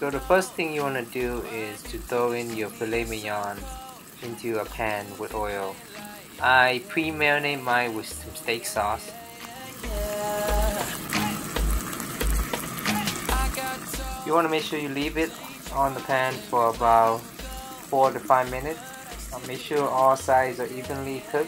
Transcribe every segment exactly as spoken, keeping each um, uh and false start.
So the first thing you want to do is to throw in your filet mignon into a pan with oil. I pre-marinate mine with some steak sauce. You want to make sure you leave it on the pan for about four to five minutes. Uh, make sure all sides are evenly cooked.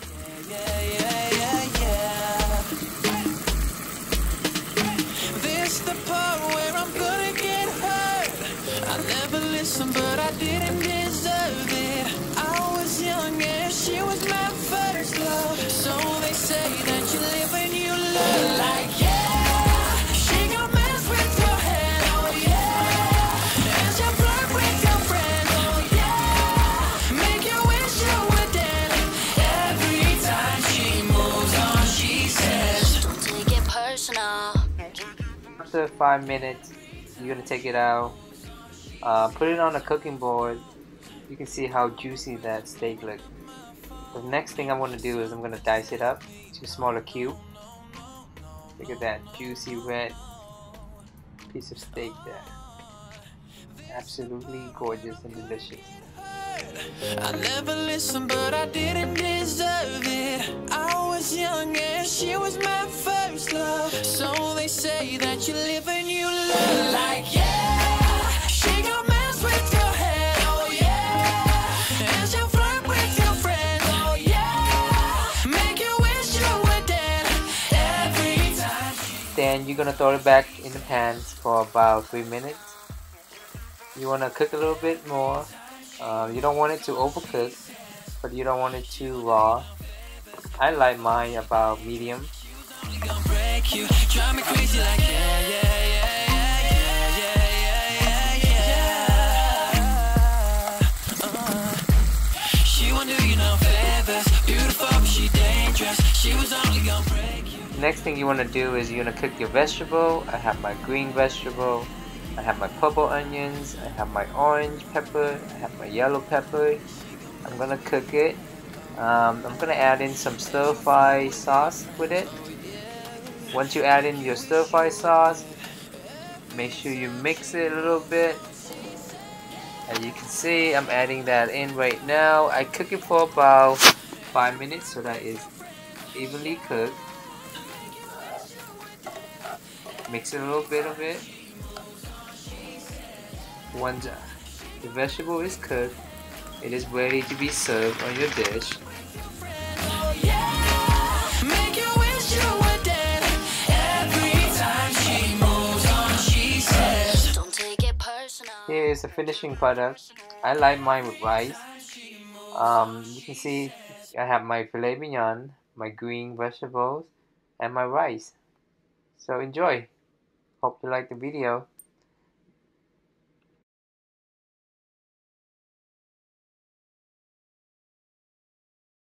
This the part where I'm gonna get hurt. I never listened, but I didn't deserve it. I was young and she was my first love. So they say that you live and you learn. Like yeah, she got messed with your head. Oh yeah, and she flirt with your friend. Oh yeah, make you wish you were dead. Every time she moves on, she says, don't take it personal. After five minutes, you're gonna take it out, uh, put it on a cooking board. You can see how juicy that steak looks. The next thing I'm gonna do is I'm gonna dice it up to smaller cube. Look at that juicy red piece of steak there. Absolutely gorgeous and delicious. I never listened, but I didn't deserve it. I was young and she was my first love. So they say that you live and you learn. Like yeah, she got messed with your head. Oh yeah, and she'll flirt with your friends. Oh yeah, make you wish you were dead. Every time. Then you're gonna throw it back in the pan for about three minutes. You wanna cook a little bit more. Uh, you don't want it to overcook, but you don't want it too raw. I like mine about medium. Next thing you want to do is you're going to cook your vegetable. I have my green vegetable. I have my purple onions, I have my orange pepper, I have my yellow pepper. I'm gonna cook it. Um, I'm gonna add in some stir-fry sauce with it. Once you add in your stir-fry sauce, make sure you mix it a little bit. As you can see, I'm adding that in right now. I cook it for about five minutes so that it's evenly cooked. Mix it a little bit of it. Once the vegetable is cooked, it is ready to be served on your dish. Here is the finishing product. I like mine with rice. Um, you can see I have my filet mignon, my green vegetables, and my rice. So enjoy. Hope you like the video.